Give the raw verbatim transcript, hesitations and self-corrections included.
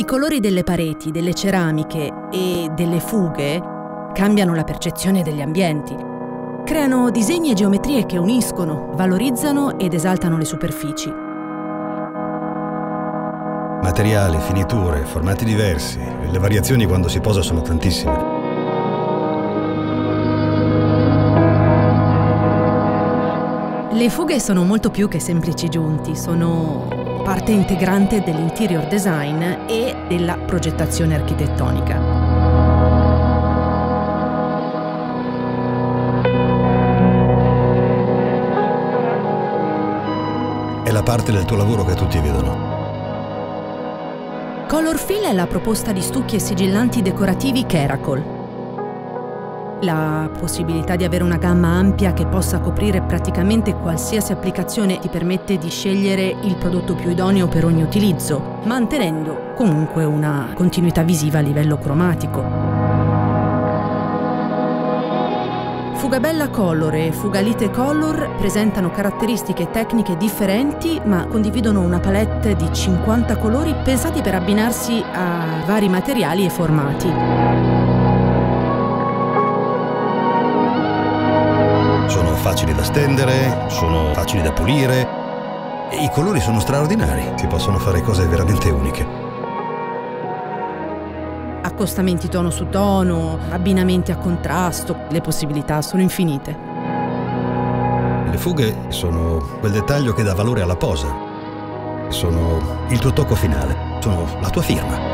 colori delle pareti, delle ceramiche e delle fughe cambiano la percezione degli ambienti. Creano disegni e geometrie che uniscono, valorizzano ed esaltano le superfici. Materiali, finiture, formati diversi. Le variazioni quando si posa sono tantissime. Le fughe sono molto più che semplici giunti, sono parte integrante dell'interior design e della progettazione architettonica. È la parte del tuo lavoro che tutti vedono. Colorfill è la proposta di stucchi e sigillanti decorativi Keracol. La possibilità di avere una gamma ampia che possa coprire praticamente qualsiasi applicazione ti permette di scegliere il prodotto più idoneo per ogni utilizzo, mantenendo comunque una continuità visiva a livello cromatico. Fugabella Color e Fugalite Color presentano caratteristiche tecniche differenti, ma condividono una palette di cinquanta colori pensati per abbinarsi a vari materiali e formati. Sono facili da stendere, sono facili da pulire e i colori sono straordinari, si possono fare cose veramente uniche. Accostamenti tono su tono, abbinamenti a contrasto, le possibilità sono infinite. Le fughe sono quel dettaglio che dà valore alla posa, sono il tuo tocco finale, sono la tua firma.